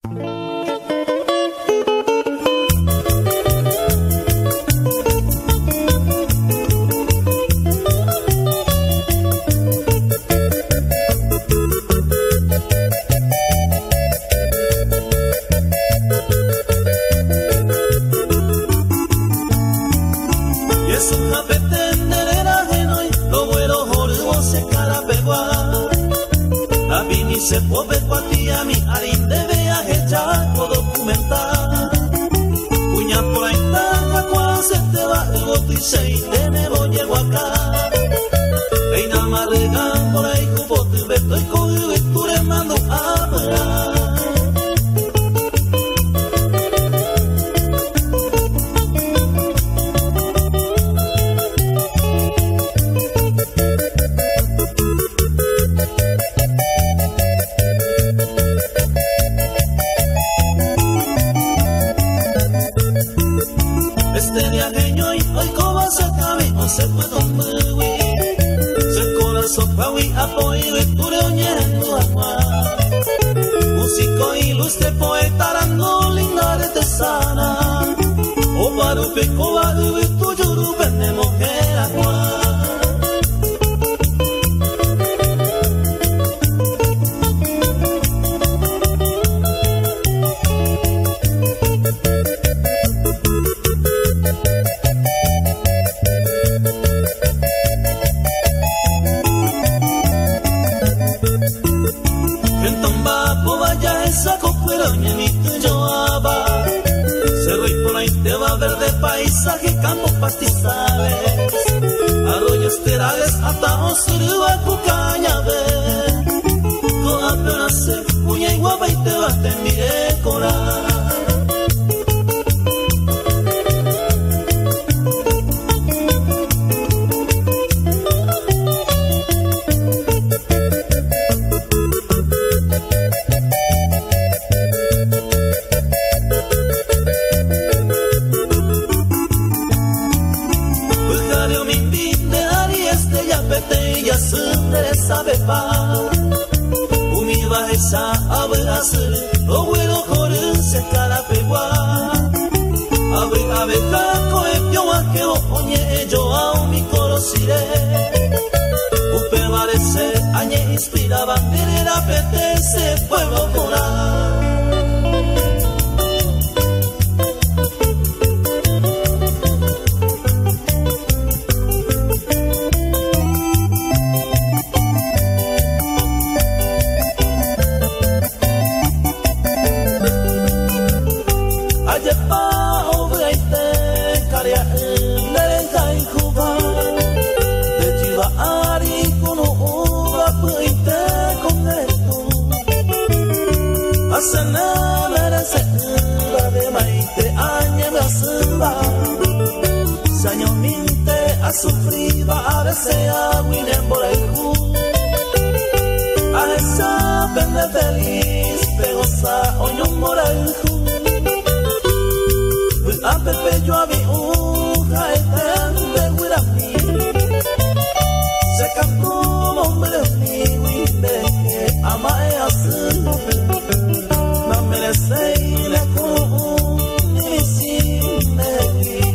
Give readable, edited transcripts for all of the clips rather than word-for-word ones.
Se puede patia mi arin de viaje ya puedo documentar. Puña por ahí taca cuando se te va el voto y se te me voy llego acá. Reina marregan por ahí cubote beto y cogido y tú le mando a parar. Se puede mover, se corazón pa' wi apoyo y tu reoñendo agua. Músico ilustre, poeta, arando, linda artesana. O barupe, cobado y tu yurupe de mujer agua. Paisaje, campos, pastizales, arroyos, terales, ataos, suruba, cucañabe. Con apenas se puña y guapa y te vas, te miré corar. Sabe pa, umida esa abrazo, lo bueno corre se cara pegua. Abre taco e yo a que oye yo a mi corosire. Upe parece añe inspira bandera apetece pueblo coral. Sufriba a veces a William Boreju. A esa pende feliz pegosa oñón Boreju. A Pepe yo a mi uja de Wirami. Se cantó hombre mi winde que ama a su. No merece y le con mi sin me.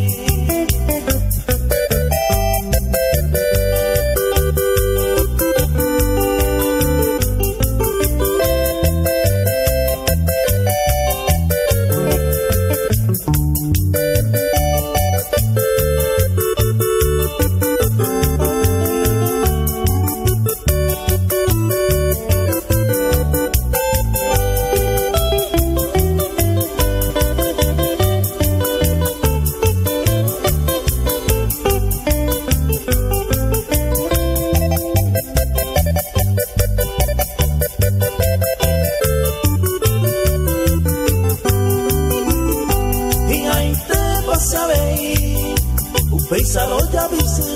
Paisano ya vise,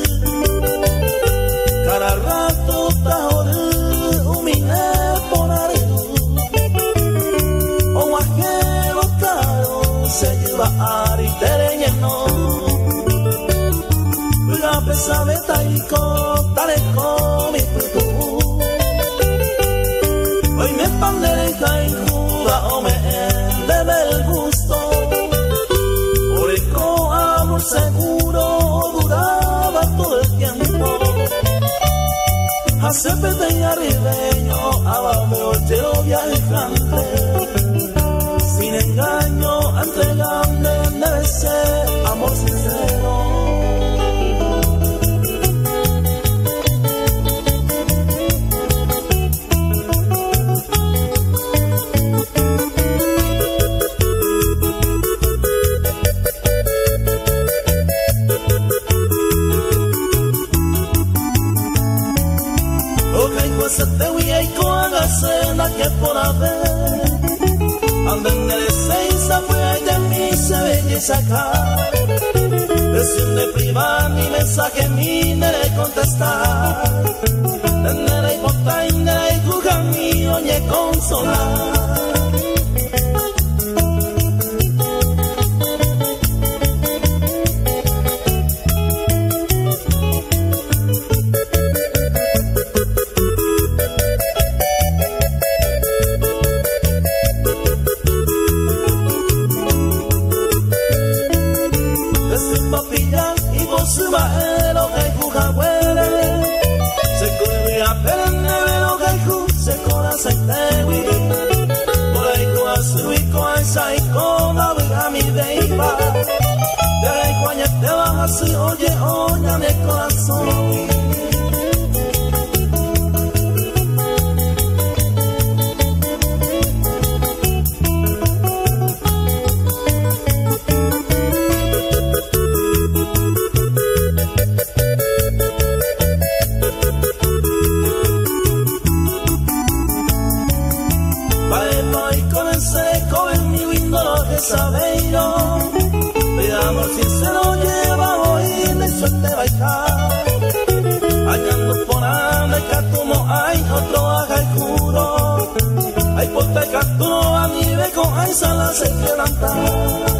cada rato tahore umine ponareru, o ajero caro se lleva a ritereñeno, la pesa de taiko, taleko mi putu, hoy me pandere y taiko, o me Hacépete y arribeño, abajo el viajante, sin engaño, entregable debe ser amor sincero. Se te voy a ir con la cena que por haber anden de seisa fue de mí se ve y sacar decirle privar mi mensaje mi nere contestar tener y botar y nere y jugar mi oye consolar. Oye, óyame corazón. Bailo y con el seco en mi window que sabe yo. Veamos si se lo lleva hoy de suerte bailar. Hallando por hambre catumo hay otro haga el juro. Hay pote catumo a mi beco hay sala se quebrantar.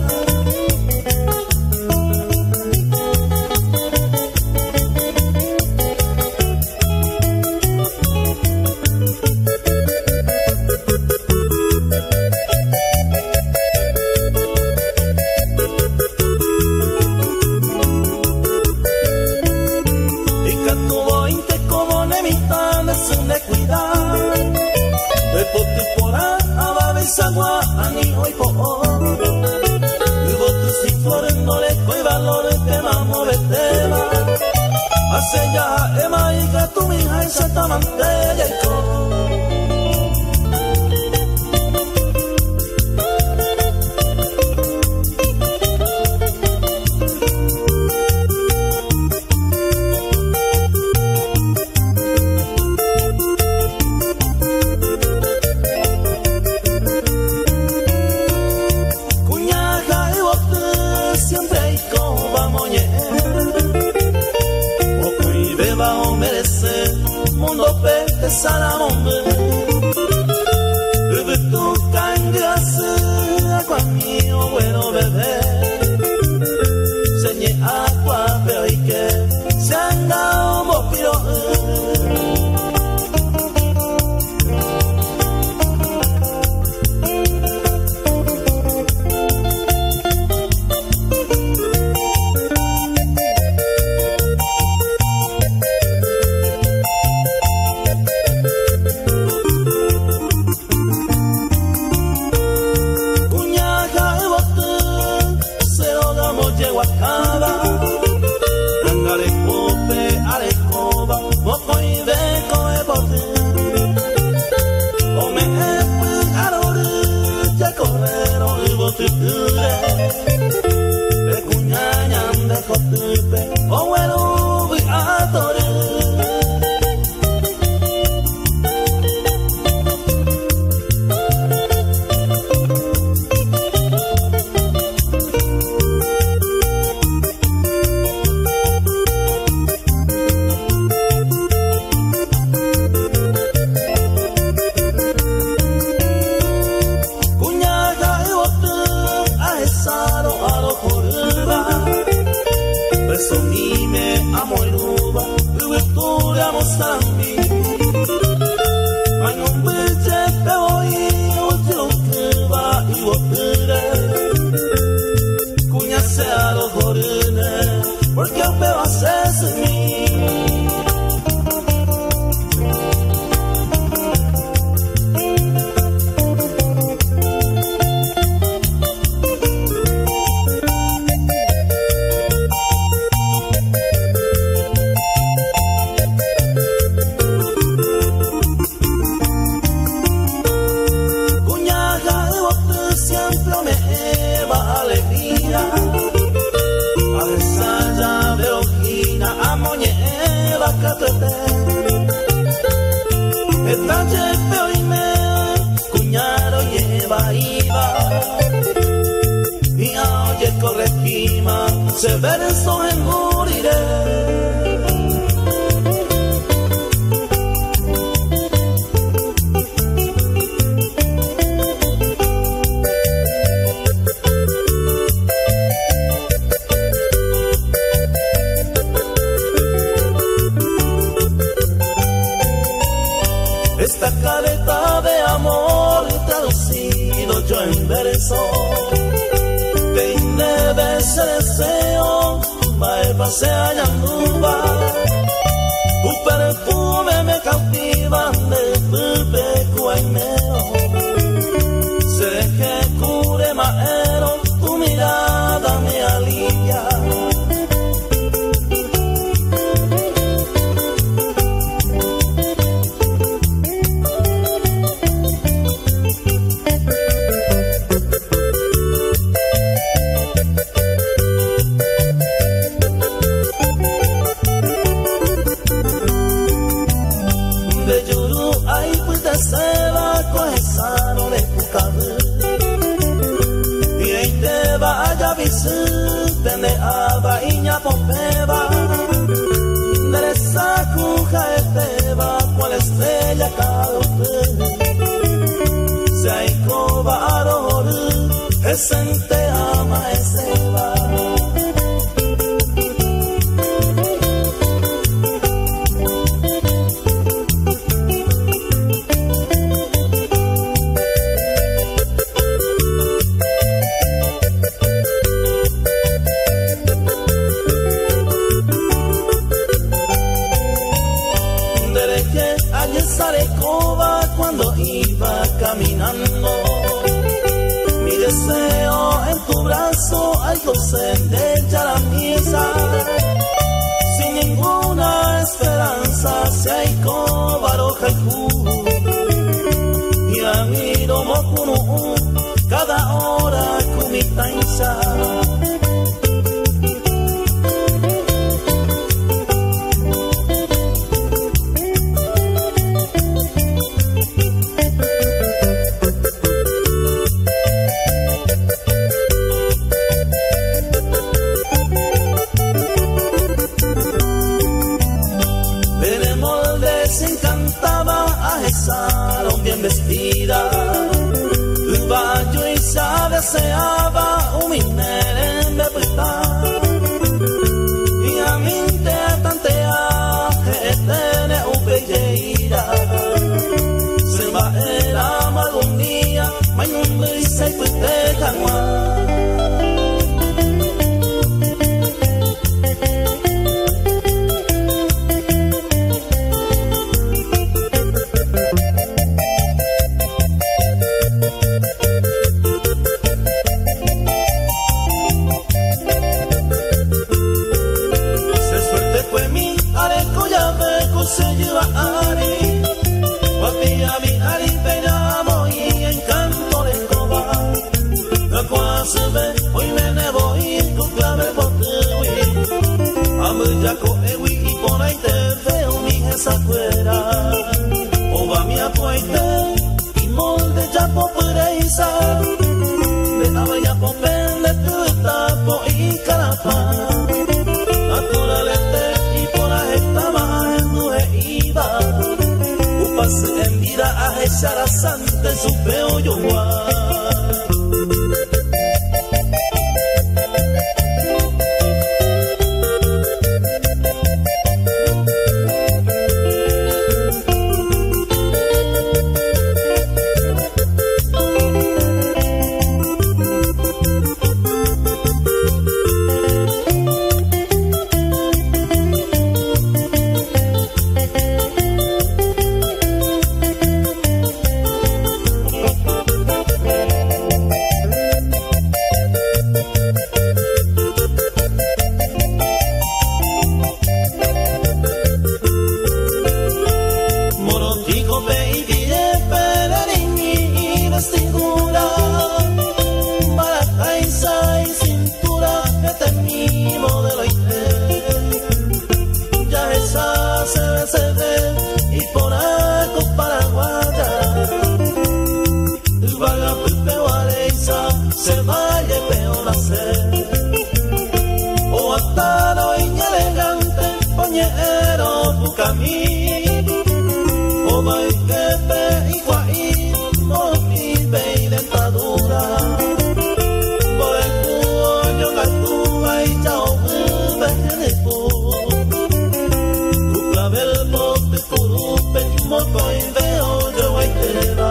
Hace ya ema y que tu hija y se te mantella y Salamón, bebé tu cangrasa, agua mío bueno bebé, señé agua pero y que se han dado mopiro. Oh bueno, voy a torear. Cuñaga y bote, dulce verso enmuriré. Esta carta de amor traducido yo en verso, que debe ser deseo, va pasea yanuba, tu perfume me cautiva de tu cuaimeo, sé que cure maero, tu mirada me alivia. Tene aba iña popeba, deresa cuja eteba, cual estrella cadote. Se hay cobaror, esente ama eseba. Cuando iba caminando, mi deseo en tu brazo al goce de echar la misa, sin ninguna esperanza se hay cobaroja el ju, y a mí no mokunu cada hora kumitainsa. Bien vestida, el baño y se deseaba un minero en bebrita, y a mí te tantea que tiene un belleira, se va el ama algún día, mañana y se puede caguar. Se lleva Ari, guapía mi Ari, peinamo y encanto de escoba. La cual se ve, hoy me voy con clave botewi. Amo ya con ewi y por ahí te veo mi esa fuera. Oba mi apoite y molde ya por pereisa. De aba ya por pende tu tapo y carapa. Naturalmente y por ahí estaba. Upase en vida a echar a santa en su peo yo dotado y elegante, oñero tu camino, o baikete y guaín, no vive y dentadura, por el cuoño gatúa y chao, vejene tú, tu clavel bote, curupe, moto y veo yo ahí te va.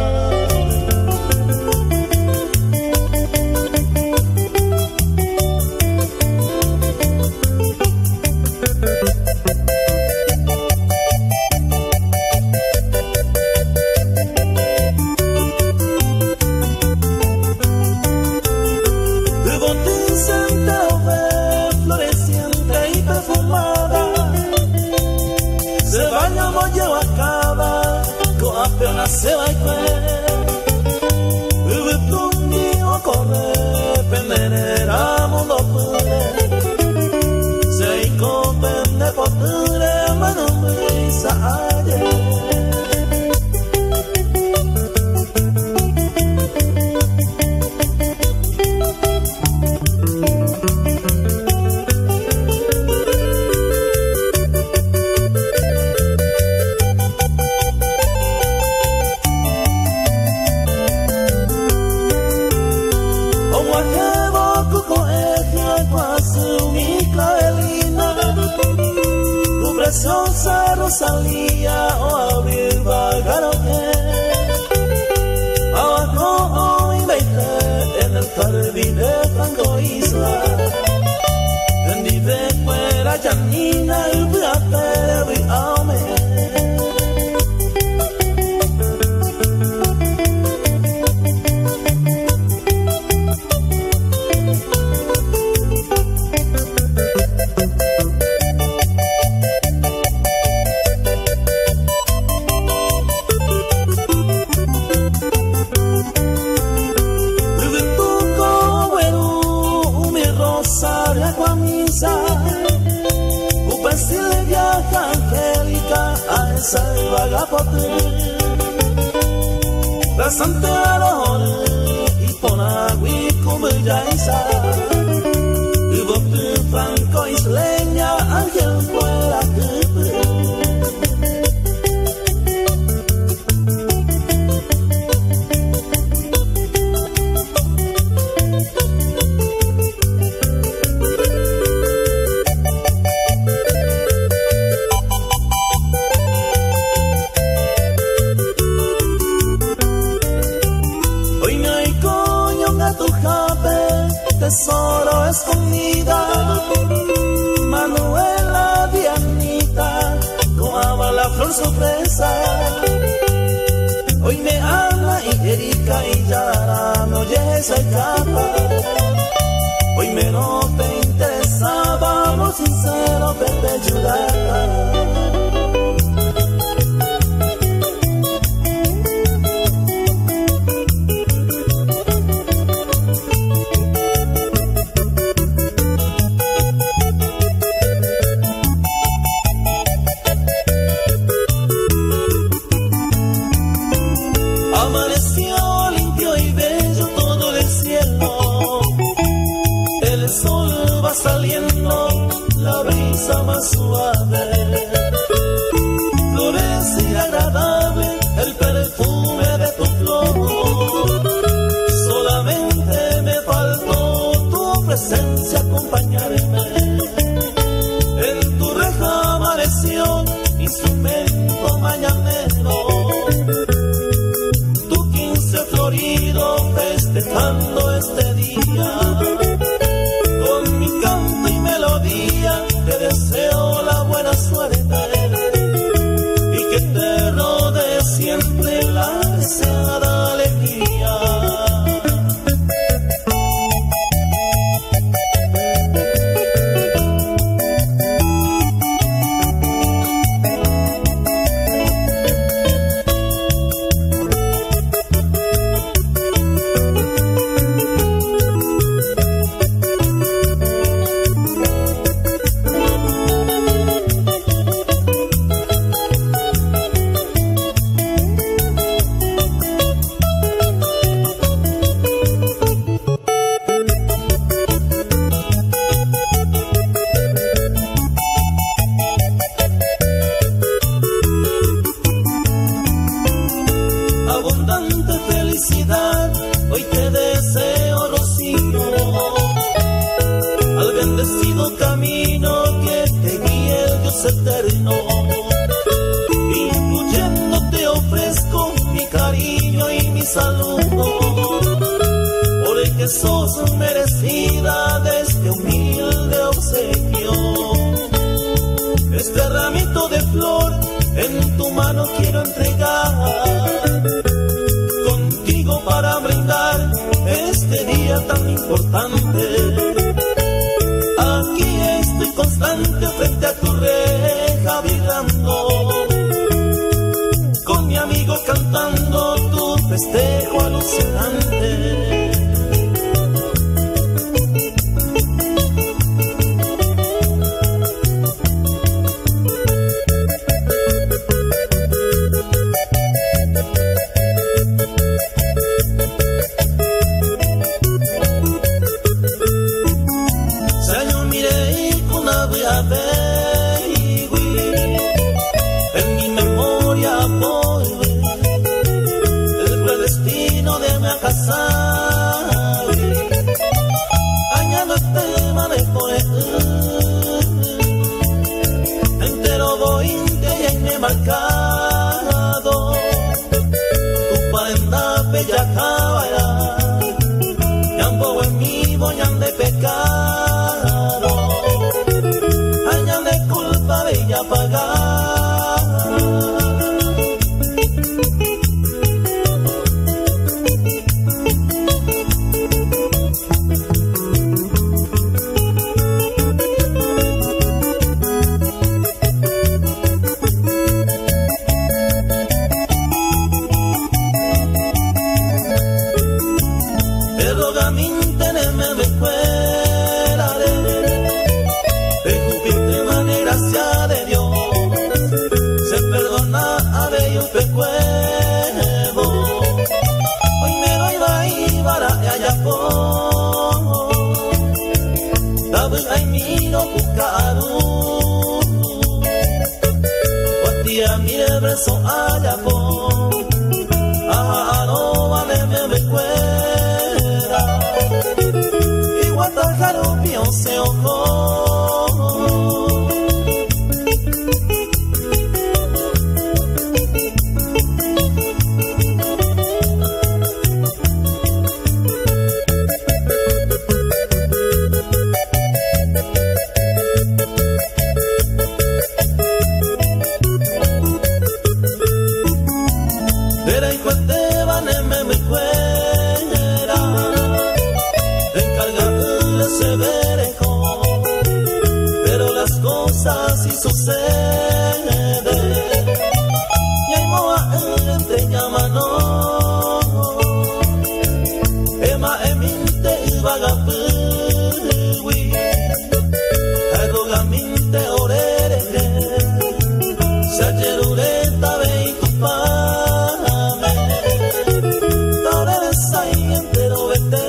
Se va a ubutungi o corre penera mundo pure se incomende potere mano misa ayer. Sonsa Rosalía o abrir Bagaroque, abajo hoy veinte en el jardín de Franco Isla, en vive fuera Janina y Beatere y Ame. La Santa Lore y Ponagui como Yaisa y Bote Franco Isleña Ángel fuera que tesoro escondida, Manuela Dianita, coaba la flor sorpresa. Hoy me habla y Erika y Yara, no oyes el capa. Hoy menos te interesaba, amor sincero, Pepe ayudar. Saliendo la brisa más suave, florece y agradable el perfume de tu flor. Solamente me faltó tu presencia acompañarme. En tu reja amaneció instrumento mañanero, tu 15 florido festejando este día. Te deseo la buena suerte y que te rodee siempre la deseada alegría. que sos merecida de este humilde obsequio. Este ramito de flor en tu mano quiero entregar, contigo para brindar este día tan importante. Aquí estoy constante frente a tu reja vibrando, con mi amigo cantando tu festejo alucinante. En mi memoria vuelve el predestino de mi casar. Añado este manejo entero voy de me marcado. Tu parenda bella cabara, yambo en mi boñan de pecado. Añan de culpa bella pagar. So allá por no vale me recuerda igual tal jarupio se ojó. Pero las cosas sí suceden y hay moa entre llamano ema eminte vagapui adogaminte orere sayerureta ve tu pame taurere sai entero vete.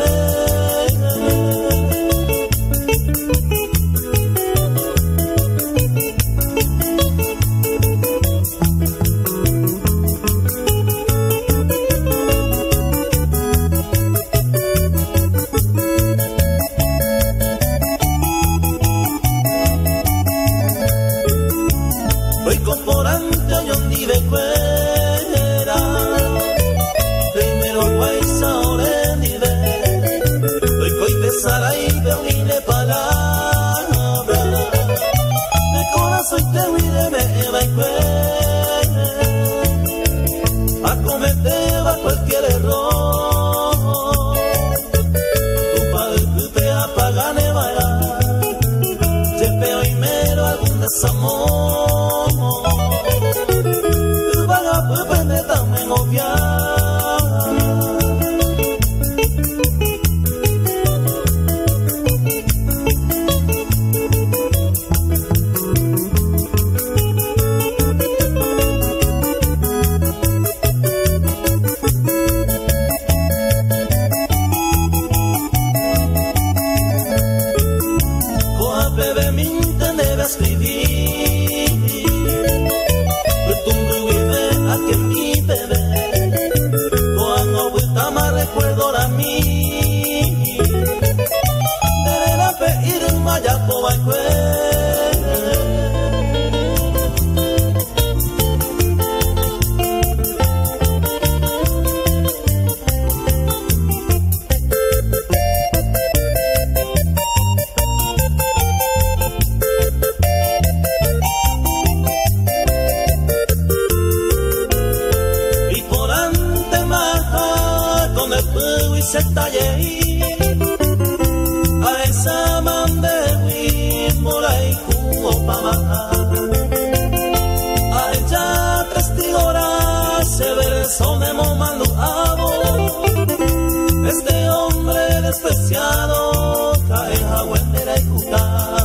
Acometeba cualquier error, tu padre te apaga nevara, te peo y mero algún desamor, tu vaga pues me también obviar. Recuerdo la mí de la pe ir maya po se talle a esa man de Wimboray Cubo Pama. A ella 3 horas se versó de momando amo. Este hombre despreciado cae a Huendera y Cucá.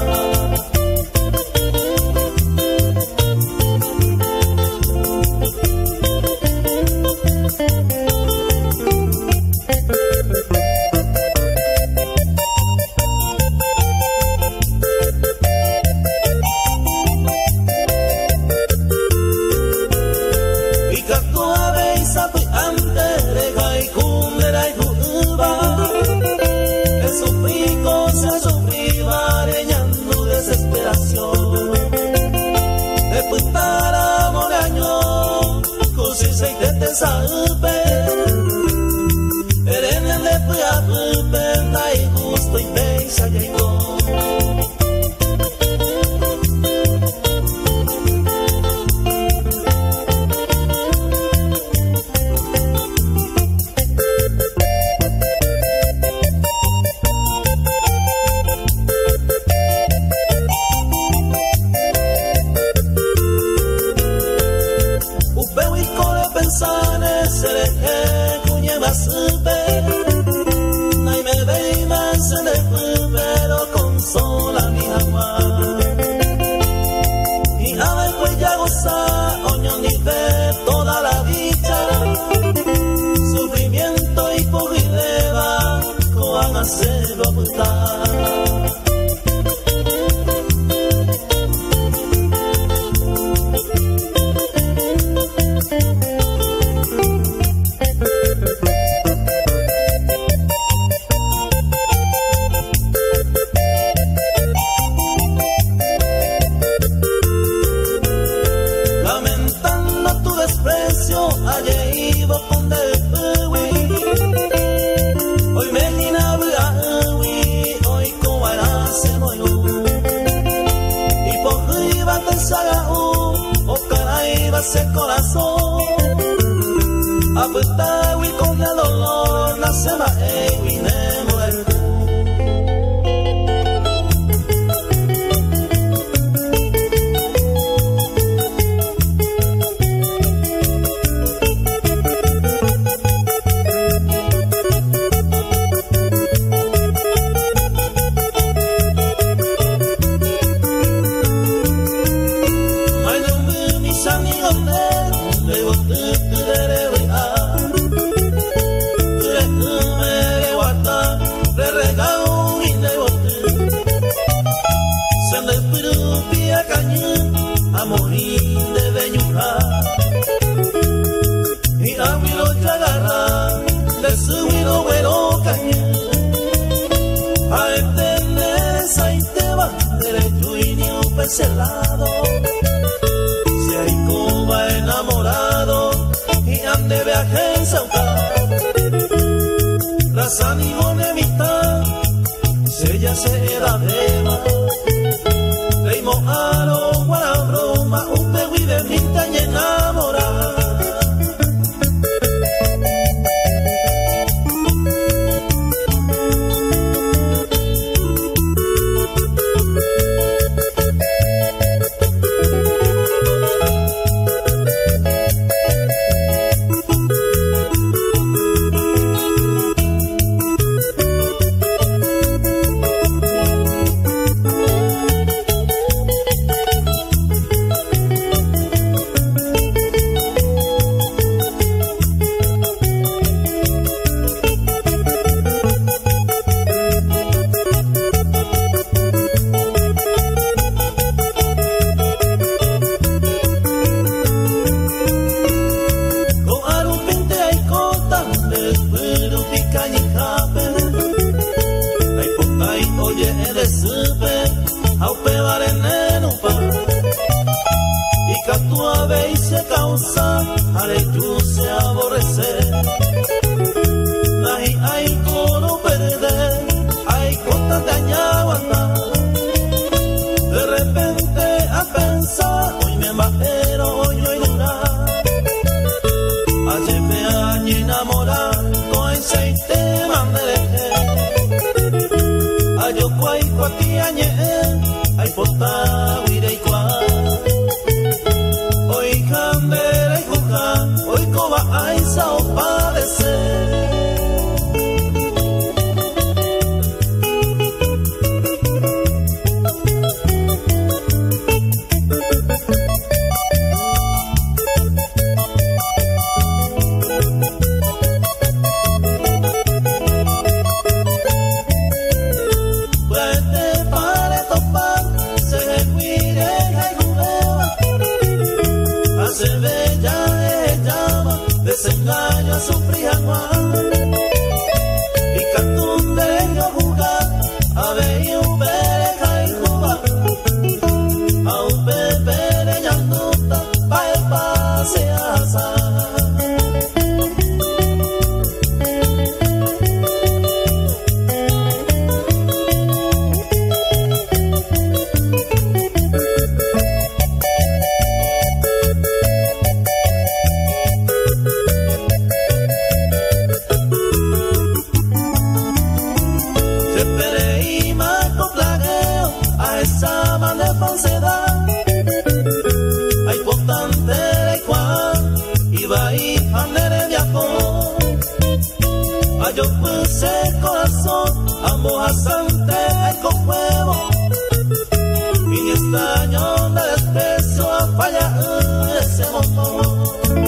Te esperé y me complagueo a esa mala falsedad. Hay potente de cual iba y andere viajó. A yo puse corazón, ambos asante con huevo. Y extraño de desprecio a fallar ese montón.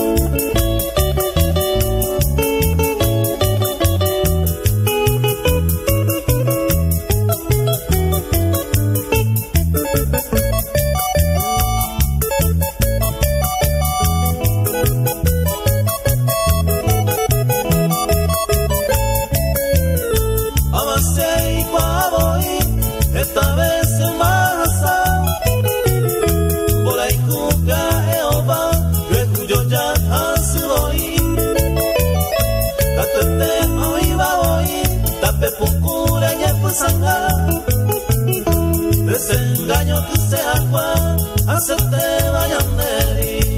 Esta vez en Mahasá, por ahí cuca Eoba, que yo ya así Catete oiba hoy, tape pucura y epusanga. Desengaño que se agua, hacerte vayan de ir.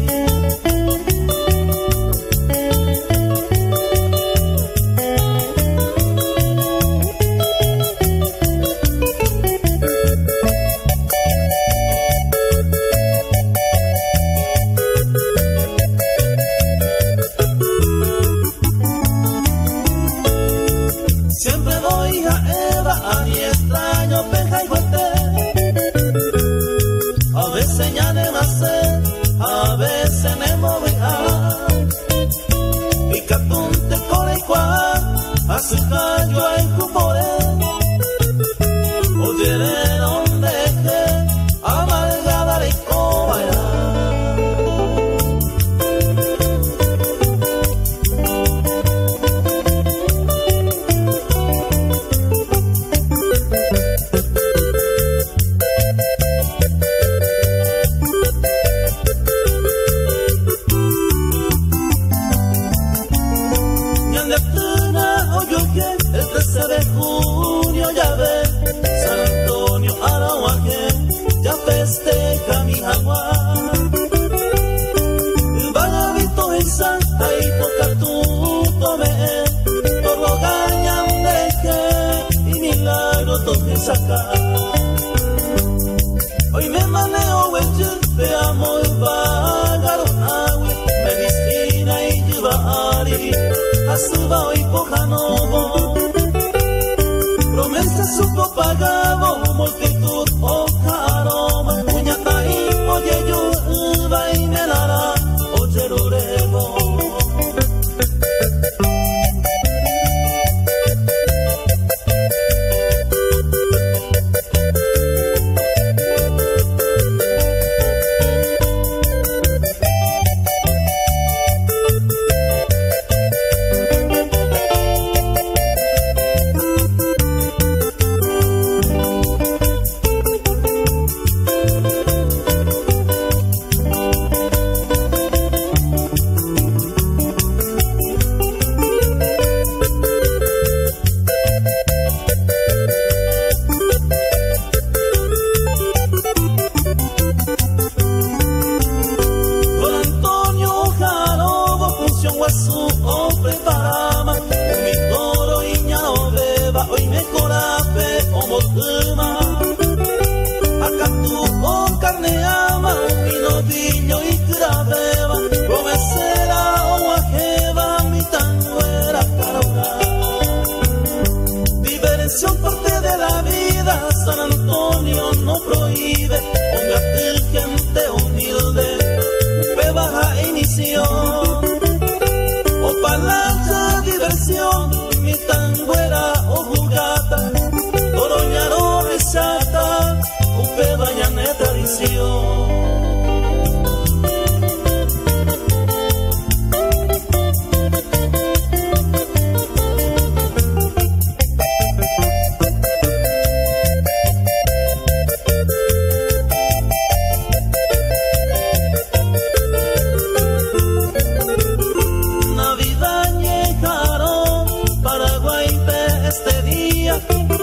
Siempre doy a Eva, a mi extraño peja y fuerte. A veces ya ne masé, a veces ne movea. Y catunte con el cual, a su callo hay cupore. Oye, de donde que, amargada de cobaya. El 13 de junio ya ve, San Antonio Arahuaje, ya festeja mi jaguar. El Vallavito en Santa y toca tu tome, todo gañan de que, y milagro toque sacar. Hoy me manejo el jefe, amo el pájaro, agua, medicina y llevari, asuba y pojanovo. Promesa supo pagabo, multitud o caroma, puñata y oye yo, va y me dará, oye rurebo. Su hombre parama, mi toro y ñao beba, hoy me corape o motuma. Acá tú o carne ama, mi novillo y craveba, promesera o guajeva, mi tanguera carona. Diversión parte de la vida, San Antonio no prohíbe, ponga gente humilde, bebaja e inición. O palabra diversión, mi tanguera o jugata, toroñaro resata, upe bañane tradición. Este día,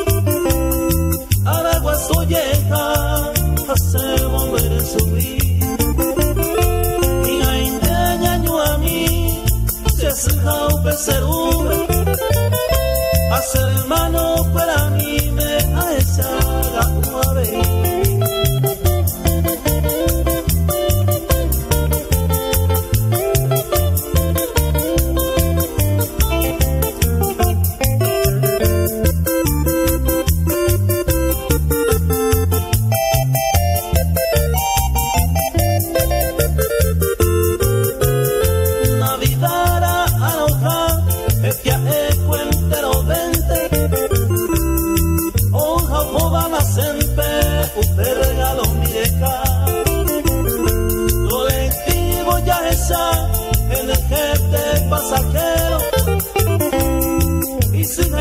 Aragua Solleja, hace volver a subir. Y hay ñaño a mí, se hace jaupe ser hacer hermano para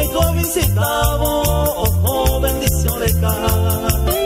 México visitamos, ojo, bendiciones cae.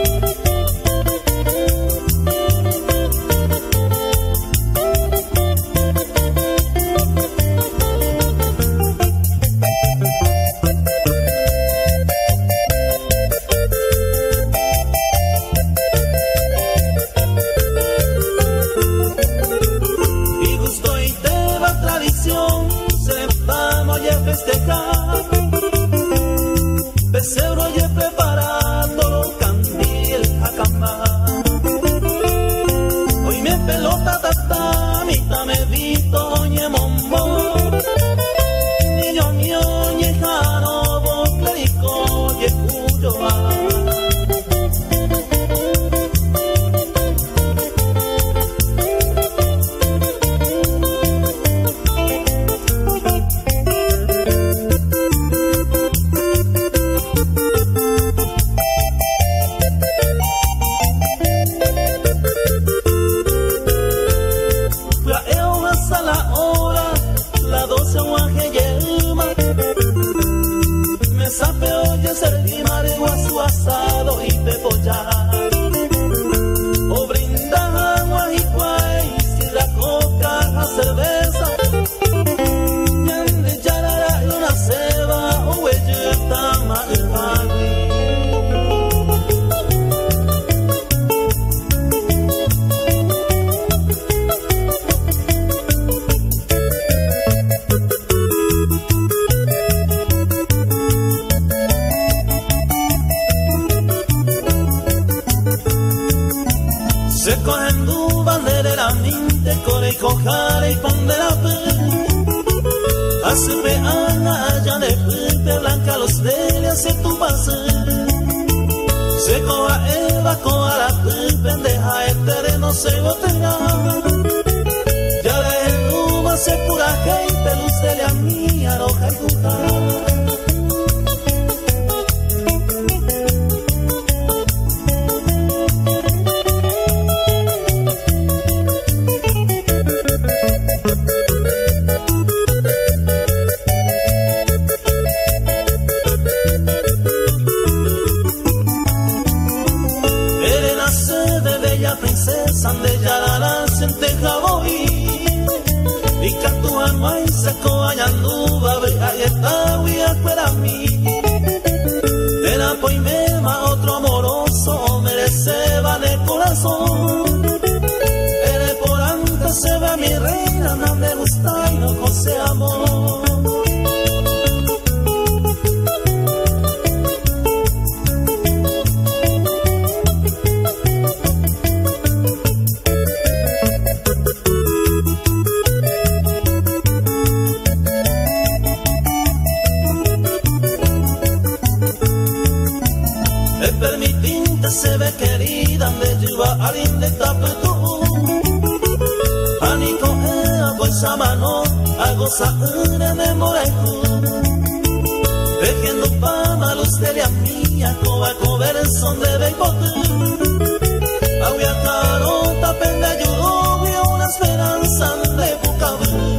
Pesebre oye preparando candil a cama. Hoy me pelota tatamita me vito oye mombo. Niño mío ñejano bo clerico ye cuyo asado y pepollá. O brinda agua y cuay, sidra, coca, a cerveza. Yande yarara y una ceba, o huelleta, maagui. Se cogen du bandera la minte, core y cojare y ponde la pe. Hace peana allá de pipe blanca los dele hace tu pase. Se coja eva, coja la pipe, deja el terreno se botella. Ya de el tuba se pura gente, luz dele a mí, aroja y cujar. Princesa de Yarara senteja voy y cantua no hay seco ayanduba ahí está huía fuera mí era pues mema otro amoroso merece vale corazón eres por antes se ve mi reina no me gusta y no cose amor. Se ve querida me lleva alguien de tapetú Anico ea pues a mano a gozar de morecu Tejiendo pama luz de la mía coba cober el son de beibote A viajarota pende ayudó vio una esperanza de bucabú.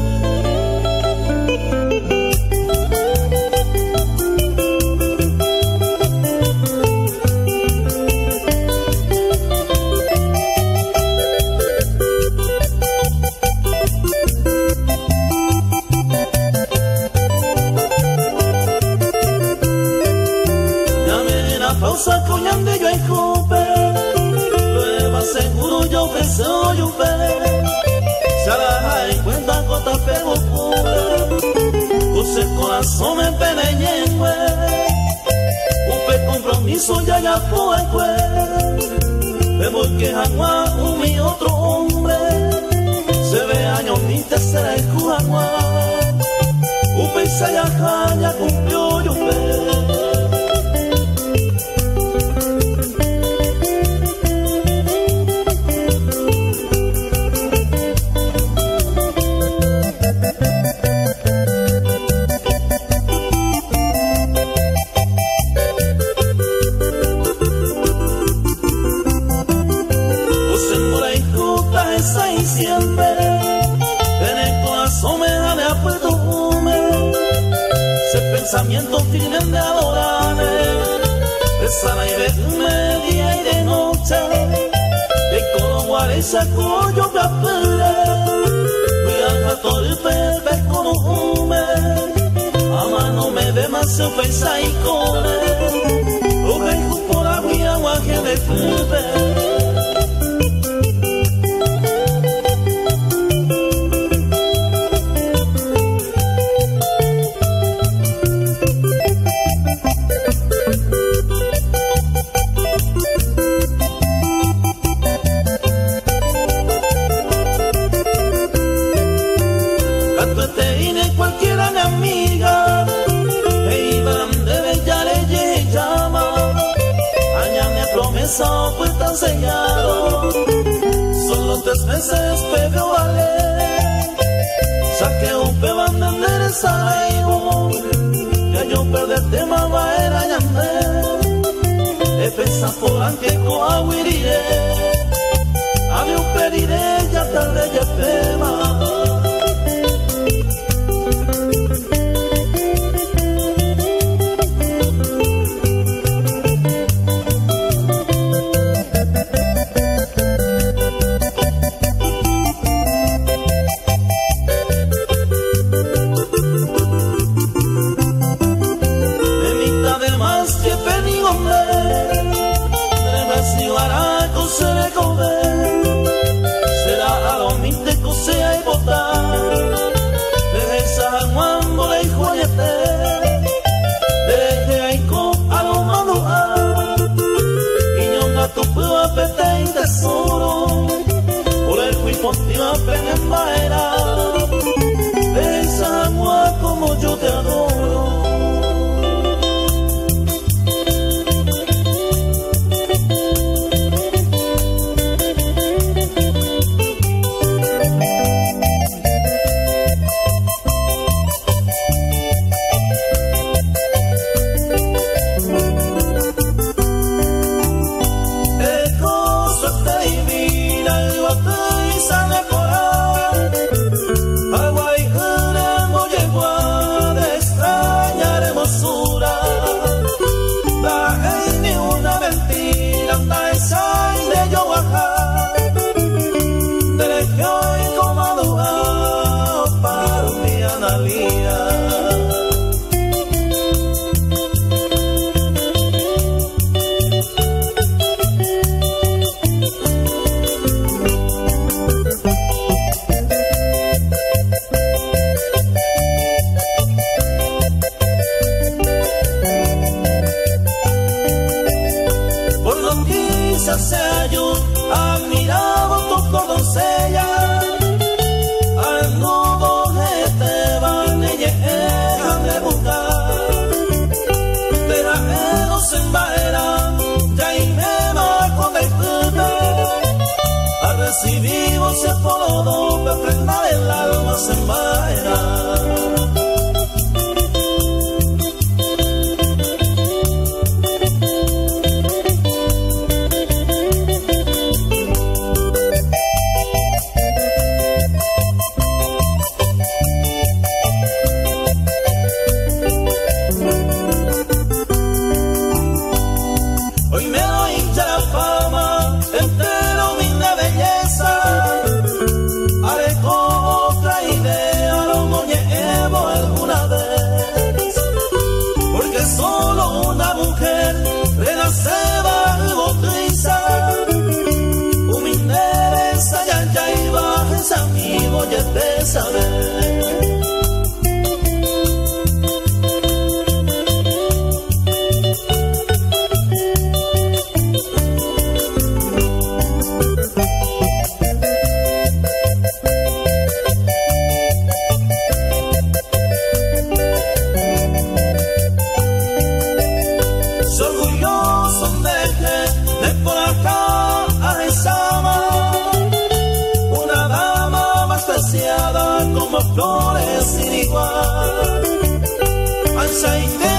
Pausa coñande yo en Jupe, prueba seguro yo que soy un pe. Se la en cuenta cota pego pure, puse el corazón en peneñengue. Upe compromiso ya fue el cue. Vemos que Jaguá un mi otro hombre, se ve años mi tercera el Jaguá. Upe y se ya cumplió yo pe. Siempre en el corazón me da de apertume se piensa de adorarme, besarme y verme día y de noche, de cologuare saco yo capere, voy a torpe con un me, ama no me ve más se pesa y come, o vengo por agua que me fube. Cualquiera mi amiga, e iban de bella ley llama, añame promesa pues tan sellado, solo 3 meses pego vale, saqué un peban de endereza y ya yo perderte mamá era llame, e pensa por anche coahuirire, ave un perire ya tarde ya pema. Tesoro, por el cuipo te va a pegar esa agua como yo te adoro. Sea yo admiraba tu doncella, al nudo que te van a llegar de buscar, te la no se embaera, ya y me va con el club, al recibir vos se apoló, me prenda el alma se embaera. Como flores sin igual, al